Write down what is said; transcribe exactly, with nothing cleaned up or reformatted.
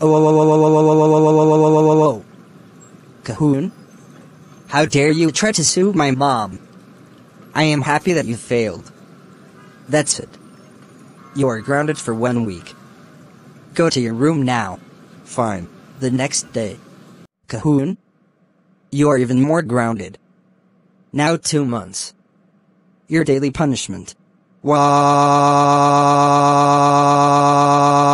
Oh, Kohoon? How dare you try to sue my mom? I am happy that you failed. That's it. You are grounded for one week. Go to your room now. Fine. The next day. Kohoon? You are even more grounded. Now two months. Your daily punishment. Wow.